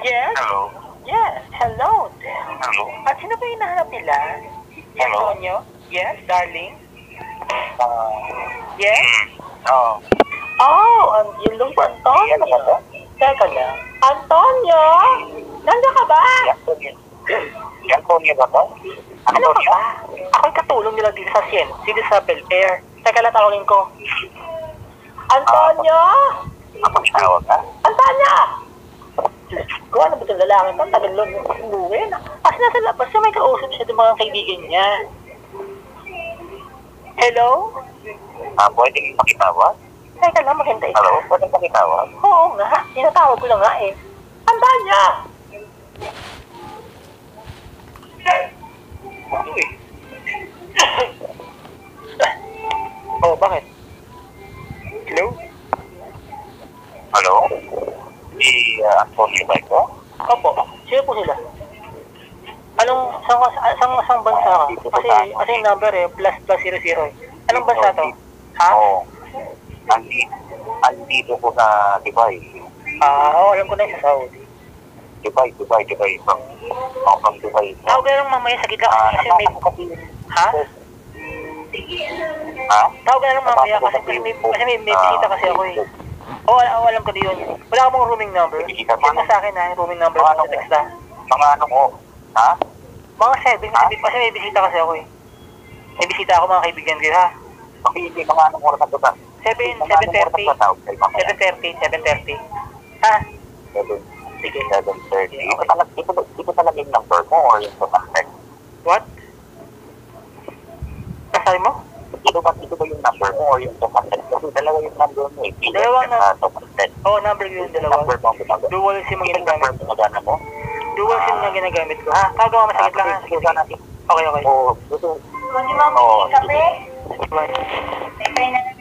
Yes? Hello? Yes, hello. Hello? At sino ba yung hinahanap nila? Hello? Antonio? Yes, darling? Ah, Yes? oh, Oh, yun lang po, Antonio. Ano ba to? Teka lang. Antonio? Nandiyan ka ba? Yan po niya ba to? Ano ka ba? Ako'y katulong nila dito sa dito sa Bel Air. Teka lang, tawagin ko. Antonio? Ako tawag ka? Antonio! Diyos ko, ano ba itong lalaki ito? Tagal lang umuwi na. Kasi nasa labas siya, may kausap siya ng mga kaibigan niya. Hello? Pwedeng pakitawag? Teka lang, maghintay ka. Hello? Pwedeng pakitawag? Oo nga, tinatawag ko lang nga eh. Antonio! Oh, bakit? Hello? Hello? Si Antonio ba ito? Opo, sino po sila? Sang bansa ka? Kasi yung number eh, plus 00 eh. Anong bansa to? Ha? Oo. Andito ko sa Dubai. Alam ko na yung sa Saudi. Dubai. Ako from Dubai. Tawag na lang mamaya sa gitla kasi may... Ha? Ha? Tawag na lang mamaya kasi may bisita kasi ako eh. Alam ko na yun. Wala akong rooming number. Send mo sa akin ha, yung rooming number sa text ha. Mga ano ko? Ha? Mga 7, kasi may bisita kasi ako eh. May bisita ako mga kaibigan ko ha. Hindi, mga anong oras na ito ba? 7:30. 7:30. Ha? 7. Sige, 7:30. Ito talaga yung number mo or yung contact? What? Nasabi mo? Ito ba yung number mo or yung contact? Kasi dalawa yung number mo eh. Dalawang na. Oo, number ko yung dalawa. Number mo ang ginagamit. Dual SIM ang ginagamit. Number mo gana mo? Dual SIM na ginagamit ko. Kagawa masakit lang ha. Sige, natin. Okay. Oo, ito. Hindi mo Oo, kape? sige. Bye.